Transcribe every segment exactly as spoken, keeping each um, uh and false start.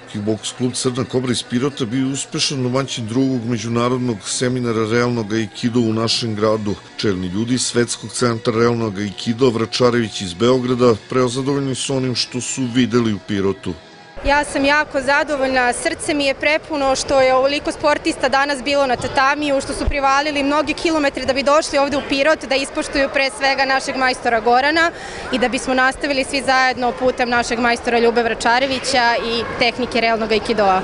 Sportski boks klub Crna Kobra iz Pirota bio uspešan domaćin drugog međunarodnog seminara realnog aikido u našem gradu. Čelni ljudi Svetskog centra realnog aikido Vračarević iz Beograda prezadovoljni su onim što su videli u Pirotu. Ja sam jako zadovoljna, srce mi je prepuno što je ovoliko sportista danas bilo na tatamiju, što su privalili mnogi kilometri da bi došli ovde u Pirot, da ispoštuju pre svega našeg majstora Gorana i da bismo nastavili svi zajedno putem našeg majstora Ljube Vračarevića i tehnike realnog aikidoa.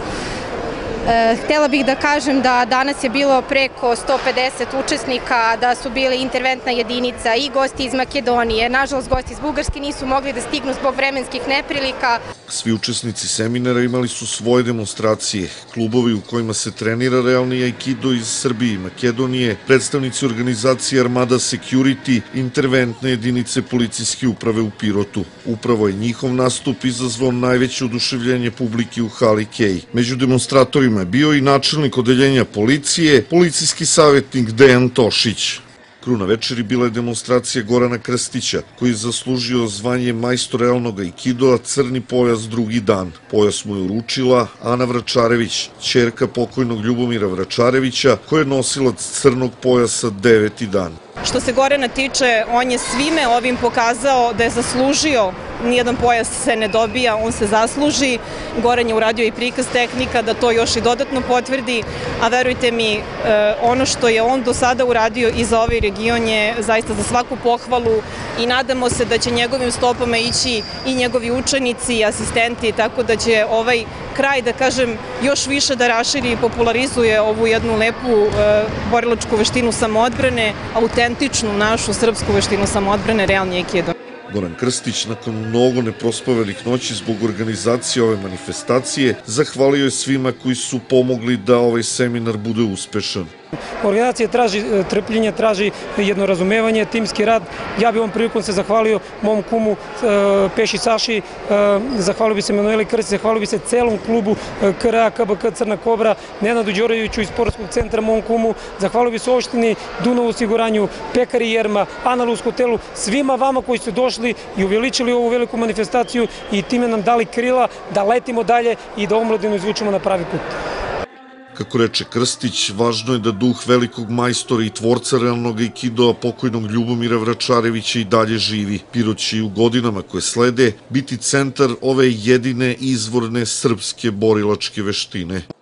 Htela bih da kažem da danas je bilo preko sto pedeset učesnika, da su bili interventna jedinica i gosti iz Makedonije. Nažalost, gosti iz Bugarske nisu mogli da stignu zbog vremenskih neprilika. Svi učesnici seminara imali su svoje demonstracije. Klubovi u kojima se trenira realni aikido iz Srbije i Makedonije, predstavnici organizacije Armada Security, interventne jedinice policijske uprave u Pirotu. Upravo je njihov nastup izazvao najveće oduševljenje publike u hali Kej. Među demonstratorima je bio i načelnik odeljenja policije, policijski savjetnik Dejan Tošić. Kruna večeri bila je demonstracija Gorana Krstića, koji je zaslužio zvanje majstor realnog aikidoa crni pojas drugi dan. Pojas mu je uručila Ana Vračarević, ćerka pokojnog Ljubomira Vračarevića, koja je nosilac crnog pojasa deveti dan. Što se Gorana tiče, on je svime ovim pokazao da je zaslužio, nijedan pojas se ne dobija, on se zasluži. Goran je uradio i prikaz tehnika da to još i dodatno potvrdi, a verujte mi, ono što je on do sada uradio i za ovaj region je zaista za svaku pohvalu i nadamo se da će njegovim stopama ići i njegovi učenici i asistenti, tako da će ovaj kraj, da kažem, još više da raširi i popularizuje ovu jednu lepu borilačku veštinu samoodbrane, autentičnu našu srpsku veštinu samoodbrane, realni aikido. Goran Krstić, nakon mnogo neprospavelih noći zbog organizacije ove manifestacije, zahvalio je svima koji su pomogli da ovaj seminar bude uspešan. Organizacija traži trpljenje, traži jedno razumevanje, timski rad. Ja bih ovom prilikom se zahvalio mom kumu Peši Saši, zahvalio bi se Manueli Krstić, zahvalio bi se celom klubu K R A K B K Crna Kobra, Nenadu Đoroviću iz Sportskog centra mom kumu, zahvalio bi se opštini Dunav osiguranju, Pekari Jerma, Analuz hotelu, svima vama koji ste došli i uveličili ovu veliku manifestaciju i time nam dali krila da letimo dalje i da omladinu izvučemo na pravi put. Kako reče Krstić, važno je da duh velikog majstora i tvorca realnog aikidoa pokojnog Ljubomira Vračarevića i dalje živi. Pirot će i u godinama koje slede biti centar ove jedine izvorne srpske borilačke veštine.